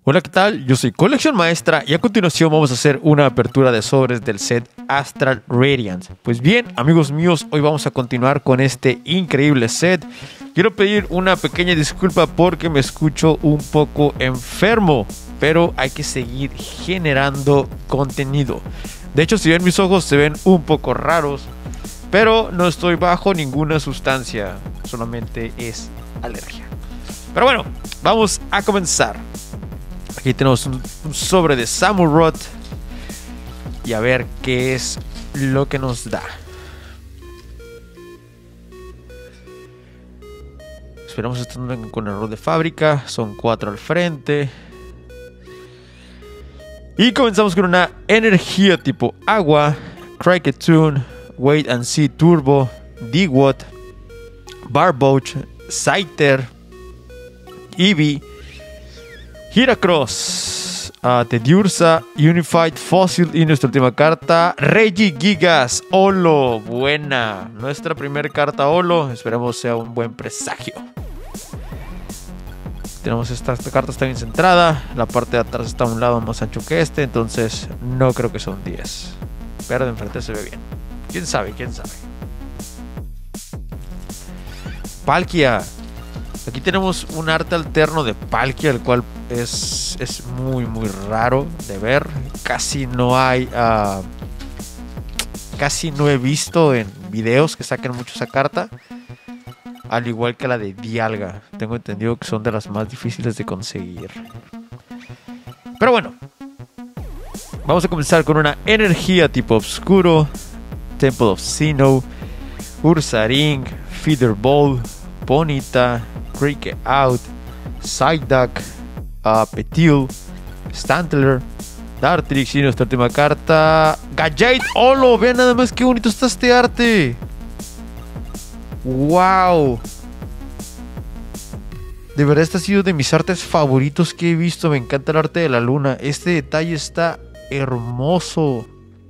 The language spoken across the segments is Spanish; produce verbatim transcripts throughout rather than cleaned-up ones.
Hola, ¿qué tal? Yo soy Colección Maestra y a continuación vamos a hacer una apertura de sobres del set Astral Radiance. Pues bien, amigos míos, hoy vamos a continuar con este increíble set. Quiero pedir una pequeña disculpa porque me escucho un poco enfermo, pero hay que seguir generando contenido. De hecho, si ven mis ojos se ven un poco raros, pero no estoy bajo ninguna sustancia, solamente es alergia. Pero bueno, vamos a comenzar. Aquí tenemos un, un sobre de Samurott y a ver qué es lo que nos da. Esperamos que esto no venga con error de fábrica. Son cuatro al frente. Y comenzamos con una energía tipo agua, Kriketune, Wait and See Turbo, D-Watt, Barboach, Scyther, Eevee, Heracross, uh, Teddiursa, Unified Fossil y nuestra última carta, Regigigas Holo. Buena, nuestra primera carta Holo. Esperemos sea un buen presagio. Tenemos esta, esta carta está bien centrada. La parte de atrás está a un lado más ancho que este, entonces no creo que sea un diez. Pero de enfrente se ve bien. ¿Quién sabe? ¿Quién sabe? Palkia. Aquí tenemos un arte alterno de Palkia, el cual es, es muy muy raro de ver. Casi no hay uh, casi no he visto en videos que saquen mucho esa carta, al igual que la de Dialga. Tengo entendido que son de las más difíciles de conseguir. Pero bueno, vamos a comenzar con una energía tipo oscuro, Temple of Sinnoh, Ursaring, Feather Ball, Ponyta, Cricket Out, Psyduck, uh, Petil, Stantler, Dartrix y nuestra última carta, Gallade Holo. Vean nada más qué bonito está este arte. ¡Wow! De verdad este ha sido de mis artes favoritos que he visto. Me encanta el arte de la luna. Este detalle está hermoso.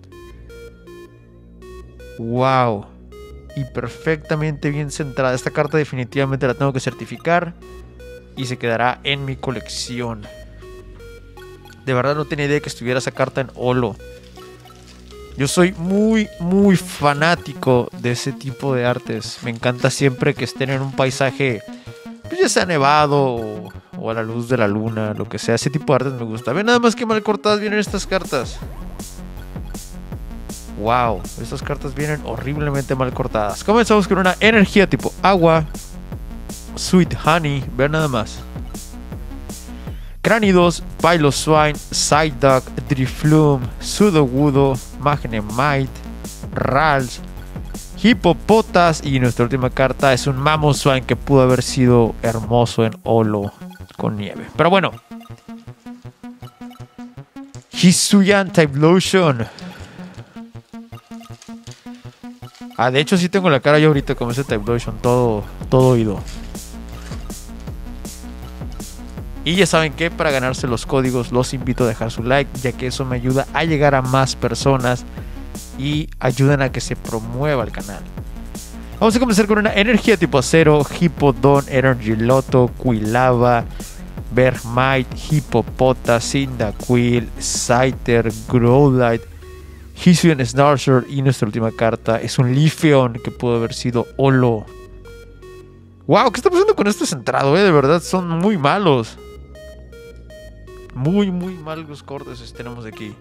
¡Wow! Y perfectamente bien centrada. Esta carta definitivamente la tengo que certificar y se quedará en mi colección. De verdad no tenía idea de que estuviera esa carta en Holo. Yo soy muy muy fanático de ese tipo de artes. Me encanta siempre que estén en un paisaje, pues ya sea nevado o, o a la luz de la luna, lo que sea. Ese tipo de artes me gusta. Ven nada más que mal cortadas vienen estas cartas. Wow, estas cartas vienen horriblemente mal cortadas. Comenzamos con una energía tipo agua, Sweet Honey, vean nada más. Cranidos, Piloswine, Psyduck, Drifloon, Sudowoodo, Magnemite, Ralts, Hippopotas y nuestra última carta es un Mamoswine que pudo haber sido hermoso en Holo con nieve. Pero bueno, Hisuian Typhlosion. Ah, de hecho sí tengo la cara yo ahorita con ese Typhlosion, todo, todo oído. Y ya saben que para ganarse los códigos los invito a dejar su like, ya que eso me ayuda a llegar a más personas y ayudan a que se promueva el canal. Vamos a comenzar con una energía tipo acero, Hippowdon, Energy Loto, Quilava, Bergmite, Hippopotas, Cyndaquil, Scyther, Growlithe, Hisuian Snarcher y nuestra última carta es un Leafeon que pudo haber sido Holo. Wow, ¿qué está pasando con este centrado? Eh? De verdad son muy malos. Muy muy malos cortes tenemos aquí.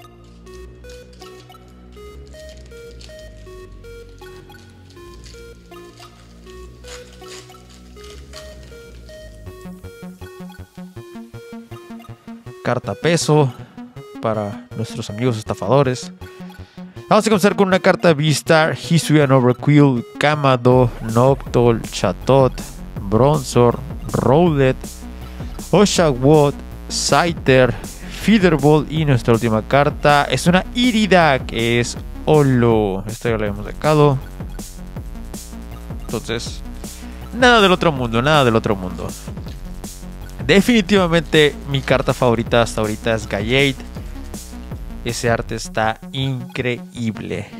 Carta peso para nuestros amigos estafadores. Vamos a comenzar con una carta Beastar, Hisuian Overqwil, Kamado, Noctowl, Chatot, Bronzor, Rowlet, Oshawott, Scyther, Feather Ball y nuestra última carta es una Irida que es Holo. Esta ya la habíamos sacado. Entonces, nada del otro mundo, nada del otro mundo. Definitivamente mi carta favorita hasta ahorita es Gallade. Ese arte está increíble.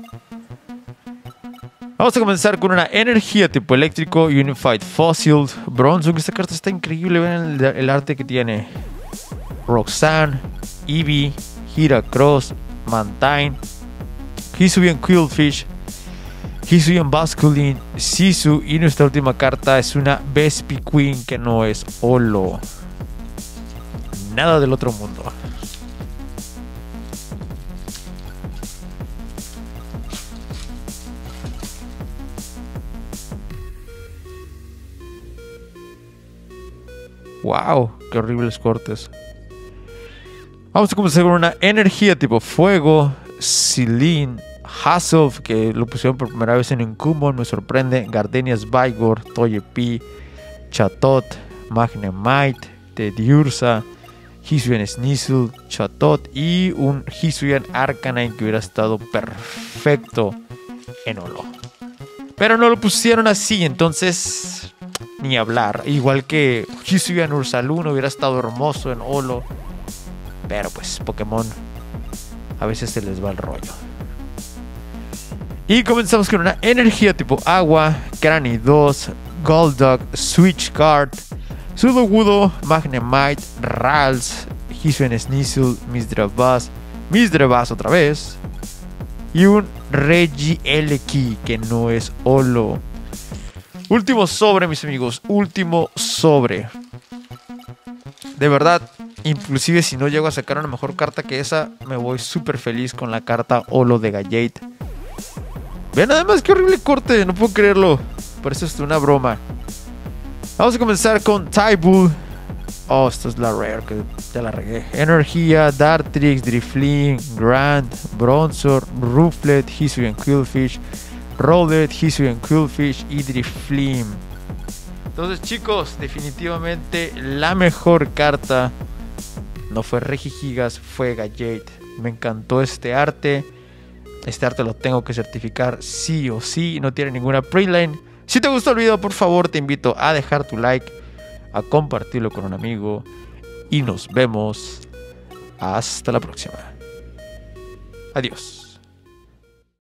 Vamos a comenzar con una energía tipo eléctrico, Unified Fossil, Bronzong. Esta carta está increíble, vean el, el arte que tiene. Roxanne, Eevee, Heracross, Mantine, Hisuian Quillfish, Hisuian Basculin, Sisu, y nuestra última carta es una Vespiquen que no es holo. Nada del otro mundo. Wow, qué horribles cortes. Vamos a comenzar con una energía tipo fuego. Celine, Hasself, que lo pusieron por primera vez en Incumbo, me sorprende. Gardenias Vigor, Togepi, Chatot, Magnemite, Teddiursa, Hisuian Sneasel, Chatot y un Hisuian Arcanine que hubiera estado perfecto en holo. Pero no lo pusieron así, entonces ni hablar. Igual que Hisuian Ursaluna hubiera estado hermoso en holo. Pero pues Pokémon a veces se les va el rollo. Y comenzamos con una energía tipo agua. Cranidos, Golduck, Switch Card, Sudowoodo, Magnemite, Rals, Hisuian Sneasel, Misdreavus, Misdreavus otra vez. Y un Regieleki que no es holo. Último sobre, mis amigos. Último sobre. De verdad, inclusive si no llego a sacar una mejor carta que esa, me voy súper feliz con la carta holo de Gallade. Vean además qué horrible corte, no puedo creerlo. Parece esto una broma. Vamos a comenzar con Tybull. Oh, esta es la rare, que ya la regué. Energía, Dartrix, Drifloon, Grand, Bronzor, Rufflet, Hisuian Quillfish, Rowlet, Hisuian Quillfish y Drifloon. Entonces, chicos, definitivamente la mejor carta no fue Regigigas, fue Gallade. Me encantó este arte. Este arte lo tengo que certificar sí o sí. No tiene ninguna preline. Si te gustó el video, por favor, te invito a dejar tu like, a compartirlo con un amigo. Y nos vemos hasta la próxima. Adiós.